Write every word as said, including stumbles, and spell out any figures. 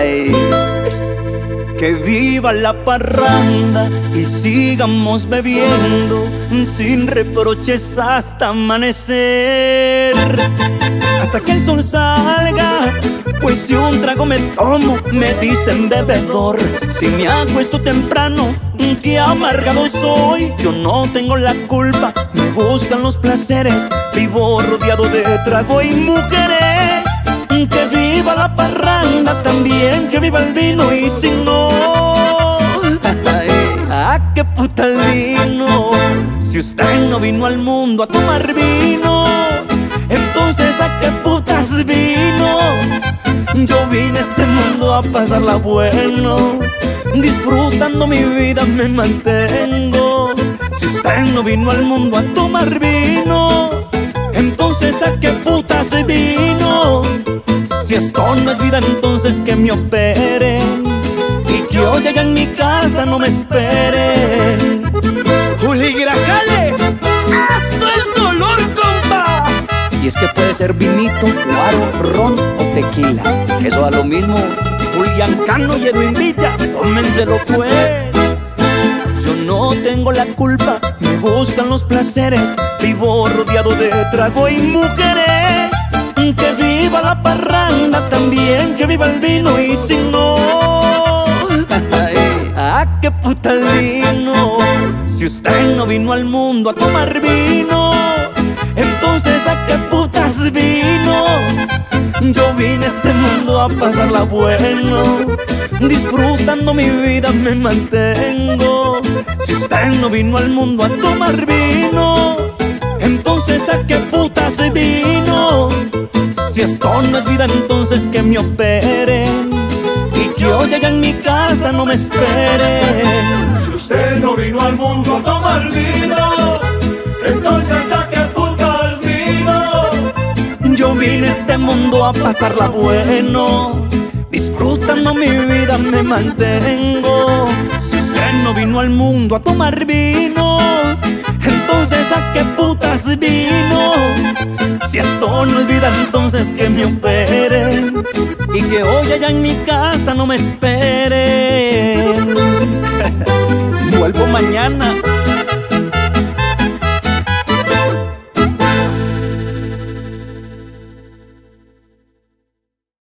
Ay. Que viva la parranda y sigamos bebiendo sin reproches hasta amanecer, hasta que el sol salga. Pues si un trago me tomo, me dicen bebedor. Si me acuesto temprano, qué amargado soy. Yo no tengo la culpa, me gustan los placeres. Vivo rodeado de trago y mujeres. Que viva la parranda también, que viva el vino. Y si no, ¿a qué puta el vino? Si usted no vino al mundo a tomar vino, entonces ¿a qué putas vino? Yo vine a este mundo a pasarla bueno, disfrutando mi vida me mantengo. Si usted no vino al mundo a tomar vino, entonces ¿a qué putas vino? Si esto no es vida, entonces que me operen y que hoy allá en mi casa no me esperen. Juli Grajales, esto es dolor, compa. Y es que puede ser vinito, guaro, ron o tequila, que eso da lo mismo. Julián Cano y Edwin Villa, tómenselo pues. Yo no tengo la culpa, me gustan los placeres. Vivo rodeado de trago y mujeres. Que viva la parranda también, que viva el vino. Y si no, ¿a qué puta el vino? Si usted no vino al mundo a tomar vino, entonces ¿a qué putas vino? Yo vine a este mundo a pasarla bueno, disfrutando mi vida me mantengo. Si usted no vino al mundo a tomar vino, entonces ¿a qué putas vino? Si esto no es vida, entonces que me operen y que hoy allá en mi casa no me esperen. Si usted no vino al mundo a tomar vino, entonces ¿a qué puta el vino? Yo vine a este mundo a pasarla bueno, disfrutando mi vida me mantengo. Si usted no vino al mundo a tomar vino, entonces ¿a qué putas vino? Si esto no es vida, entonces que me operen y que hoy allá en mi casa no me esperen. Vuelvo mañana.